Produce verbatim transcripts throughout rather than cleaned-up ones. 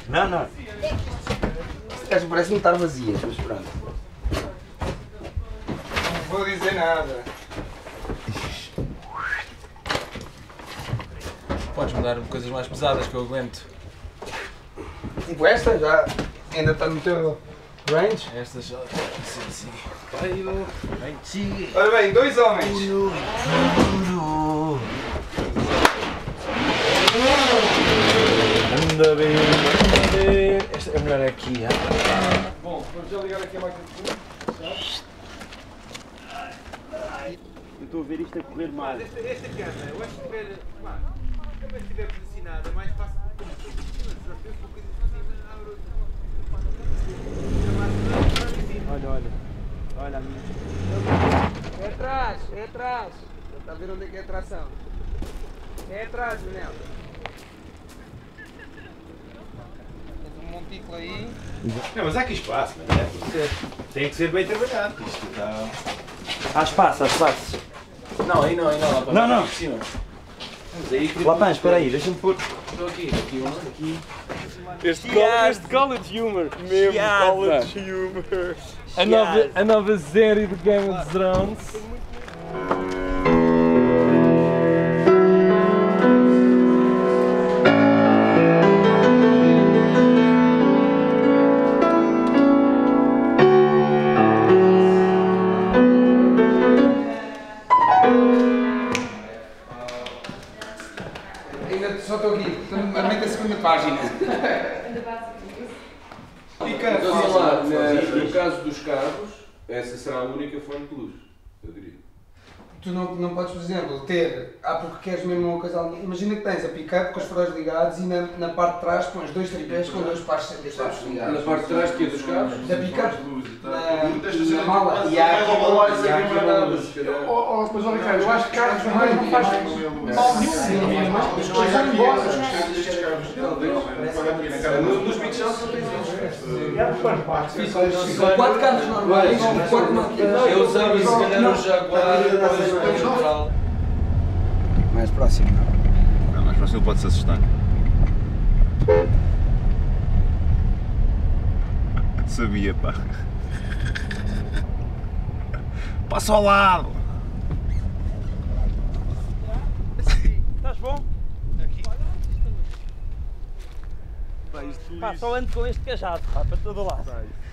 Não, não. Esta parece-me estar vazia, mas pronto. Não vou dizer nada. Podes mudar coisas mais pesadas que eu aguento. Tipo esta já ainda está no teu range? Estas já sim, sim. Ora bem, dois homens. Anda bem, anda bem. Esta é melhor aqui. Ah. Bom, vamos já ligar aqui a máquina de fundo. Eu estou a ver isto a correr mal. Esta, esta câmara, eu acho que tiver. Pá, a câmara estiver posicionada, é mais fácil de como se Olha, olha. Olha a minha. É atrás, é atrás. Está a ver onde é que é a tração? É atrás, Manel. Tens um montículo aí. Não, mas há aqui espaço, não é? Tem que ser bem trabalhado. Isto está. Há espaço, há espaço. Não, aí não, aí não. Lá para Não, não. Por cima. Vamos aí. Lapã, espera aí, deixa-me pôr. Estou aqui, aqui, um, aqui. Este, call, este college humor, mesmo Chiada. college humor. A nova, a nova série de Game of Thrones. Ainda só estou aqui, estou a meio da segunda página. Fica Então, fácil. lá, No, no caso dos carros, essa será a única fonte de luz, eu diria. Tu não, não podes, por exemplo, ter. Ah, porque queres mesmo uma coisa ali. Imagina que tens a pick-up com os faróis ligados e na, na parte de trás pões dois tripés com dois pares de ligados. Na parte de trás que é dos carros, Da pick-up? tá? Na, na mala. E há aqui uma luz, e há aqui uma luz, se calhar. Oh, oh, mas olha, cara, eu acho que carros vermelhos não faz mal nenhum. Mas Os vão embora. Nos Big Shots não tens isso. São quatro carros normais, quatro máquinas. Eu usava se calhar um Jaguar, depois um General. Mais próximo, não. Não, mais próximo pode-se assustar. Sabia, pá. Passa ao lado! Estás bom? Pá, só ando com este cajado, pá, para todo lado.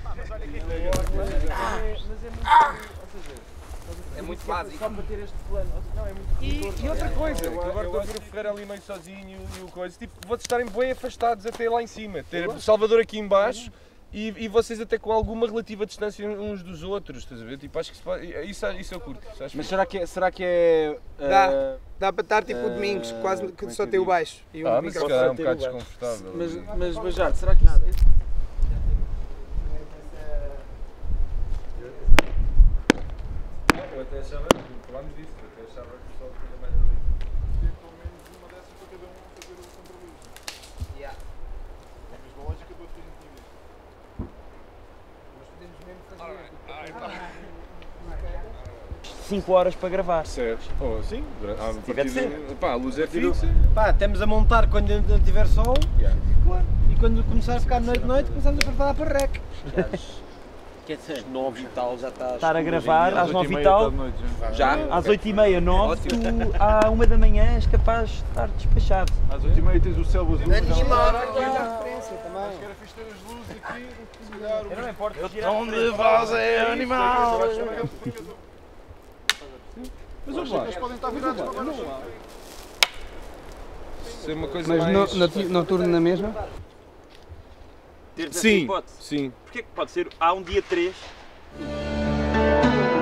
É muito básico. Só para ter este plano. Não, é muito e, e outra coisa, que agora estou a ver o Ferreira ali meio sozinho e o coisa, tipo, vou-te estarem bem afastados até lá em cima. Ter o Salvador aqui em baixo e, e vocês até com alguma relativa distância uns dos outros, estás a ver? Tipo, acho que isso, isso, isso eu curto. Isso acho Mas será que é. Será que é uh, Dá. Dá para estar tipo o Uh, Domingos, quase que como é só que tem o eu digo? baixo. E o Ah, mas se microfone. calhar é um ter bocado o baixo. desconfortável. Mas, mas, mas já, será que isso. Eu até achava, falámos disso, eu até achava que o pessoal tinha mais ali. Pelo menos uma dessas para cada um fazer o controle. Yeah. É a mesma lógica do outro que a gente tinha visto. Mas podemos mesmo fazer. cinco horas para gravar. Certo. Oh, sim, durante- ah, a tiver de partir de- pá, a luz é fixa. Pá, estamos a montar quando não tiver sol. Yeah. Claro. E quando começar a ficar noite noite, começamos a preparar para rec. Quer dizer, Às nove e tal já está. estar a gravar às nove e tal, Já? às oito e meia, nove, tu à uma da manhã és capaz de estar despachado. Às oito e meia tens o céu azul. Animal, aqui a referência também. Acho que era fixe ter as luzes aqui, se calhar. Eu não me importo. Onde vás é animal? Mas os outros podem estar virados para baixo. Isso é uma coisa Mas mais... no, no, noturno na mesma? Sim, sim. Porquê que pode ser? Há um dia três.